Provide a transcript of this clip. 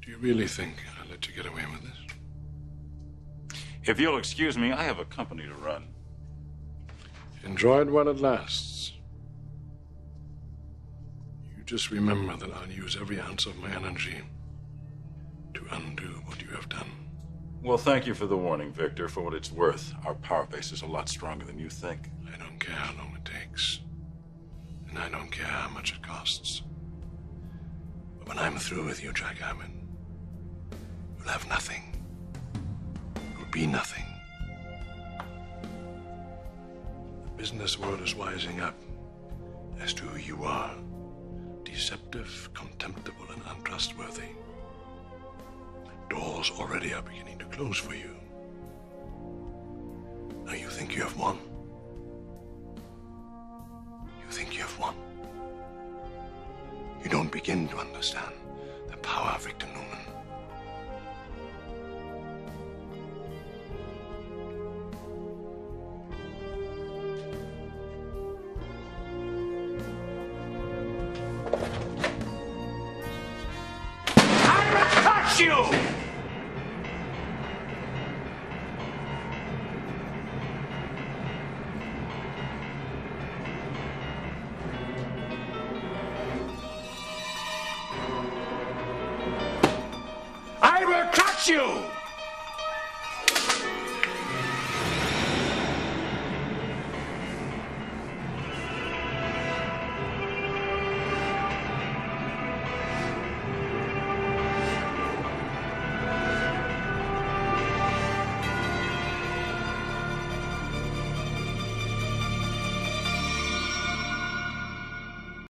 Do you really think I'll let you get away with this? If you'll excuse me, I have a company to run. Enjoy it while it lasts. You just remember that I'll use every ounce of my energy to undo what you have done. Well, thank you for the warning, Victor. For what it's worth, our power base is a lot stronger than you think. I don't care how long it takes. And I don't care how much it costs. But when I'm through with you, Jack Hammond, you'll have nothing. You'll be nothing. The business world is wising up as to who you are. Deceptive, contemptible, and untrustworthy. Doors already are beginning to close for you. Now you think you have won. You think you have won. You don't begin to understand the power of Victor Newman. I will touch you! I will catch you!